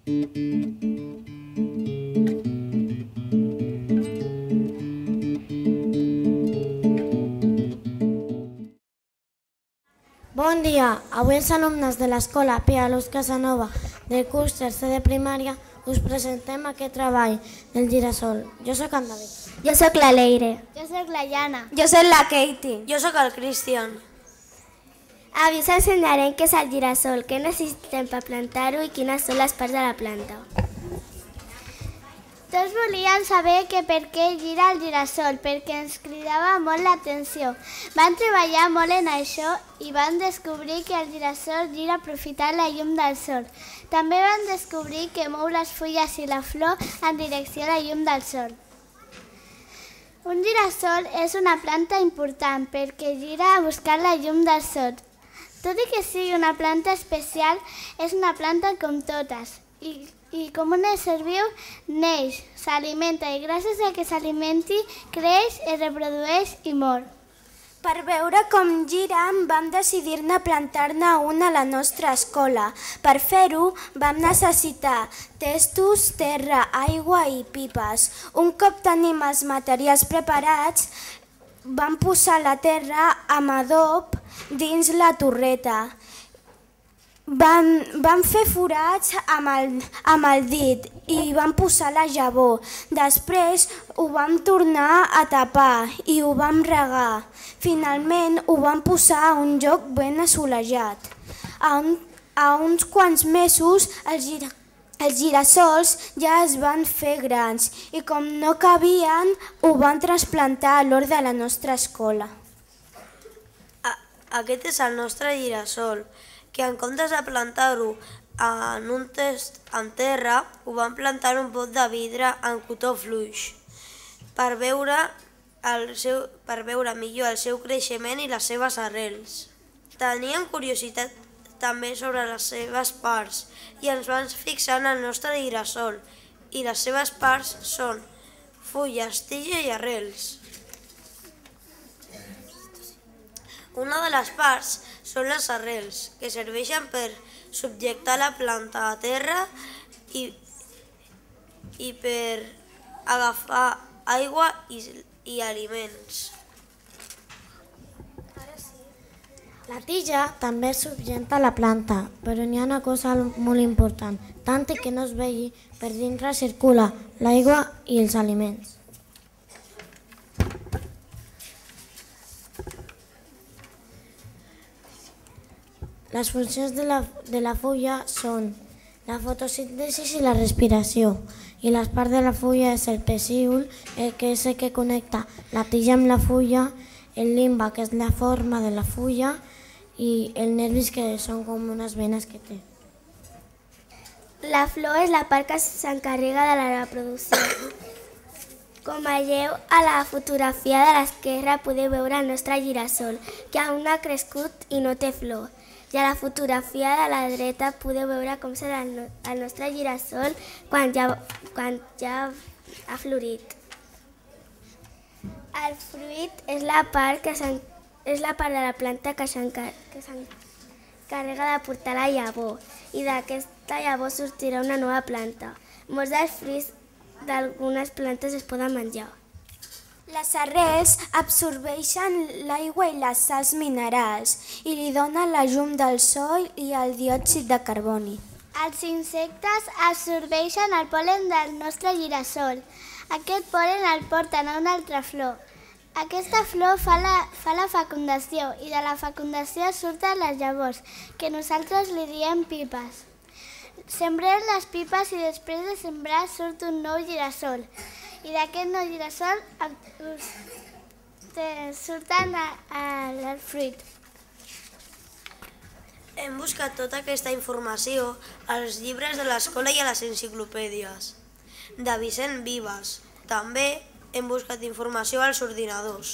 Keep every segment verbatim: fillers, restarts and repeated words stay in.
Bon dia! Avui els alumnes de l'Escola Pia Luz Casanova del curs tercer de primària us presentem aquest treball del girassol. Jo sóc en David. Jo sóc la Leire. Jo sóc la Jana. Jo sóc la Katie. Jo sóc el Cristian. Avui us ensenyarem què és el girassol, què necessitem per plantar-ho i quines són les parts de la planta. Tots volien saber que per què gira el girassol, perquè ens cridava molt l'atenció. Van treballar molt en això i van descobrir que el girassol gira aprofitant la llum del sol. També van descobrir que mou les fulles i la flor en direcció a la llum del sol. Un girassol és una planta important perquè gira buscant la llum del sol. Tot i que sigui una planta especial, és una planta com totes. I, i com un ésser viu, neix, s'alimenta i gràcies a que s'alimenti, creix, es reprodueix i mor. Per veure com giren, vam decidir-ne plantar-ne una a la nostra escola. Per fer-ho, vam necessitar testos, terra, aigua i pipes. Un cop tenim els materials preparats, vam posar la terra amb adob dins la torreta. Vam, vam fer forats amb el, amb el dit i vam posar la llavor. Després ho vam tornar a tapar i ho vam regar. Finalment ho vam posar a un lloc ben assolejat. A, un, a uns quants mesos els, gira, els girassols ja es van fer grans i com no cabien ho van trasplantar a l'hort de la nostra escola. A, aquest és el nostre girassol, que en comptes de plantar-ho en un test en terra, ho van plantar en un pot de vidre en cotó fluix per veure, el seu, per veure millor el seu creixement i les seves arrels. Teníem curiositat també sobre les seves parts i ens vam fixar en el nostre girassol i les seves parts són fulles, tija i arrels. Una de les parts són les arrels, que serveixen per subjectar la planta a terra i, i per agafar aigua i, i aliments. La tija també subjecta la planta, però n'hi ha una cosa molt important. Tant que no es vegi, per dintre circula l'aigua i els aliments. Les funcions de la, de la fulla són la fotosíntesi i la respiració. I les parts de la fulla és el pecíol, que és el que connecta la tija amb la fulla, el limbe, que és la forma de la fulla, i els nervis, que són com unes venes que té. La flor és la part que s'encarrega de la reproducció. Com veieu, a la fotografia de l'esquerra podeu veure el nostre girassol, que aún no ha crescut i no té flor. I a la fotografia de la dreta podeu veure com serà el nostre girassol quan ja, quan ja ha florit. El fruit és la part, que és la part de la planta que s'encarrega de portar la llavor i d'aquesta llavor sortirà una nova planta. Molts dels fruits d'algunes plantes es poden menjar. Les arrels absorbeixen l'aigua i les sals minerals i li donen la llum del sol i el diòxid de carboni. Els insectes absorbeixen el pol·len del nostre girassol. Aquest pol·len el porten a una altra flor. Aquesta flor fa la, fa la fecundació i de la fecundació surten les llavors, que nosaltres li diem pipes. Sembrem les pipes i després de sembrar surt un nou girassol. I d'aquest nou girassol surten el fruit. Hem buscat tota aquesta informació als llibres de l'escola i a les enciclopèdies de Vicent Vives. També hem buscat informació als ordinadors.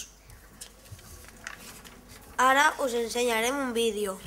Ara us ensenyarem un vídeo.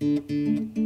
Thank you.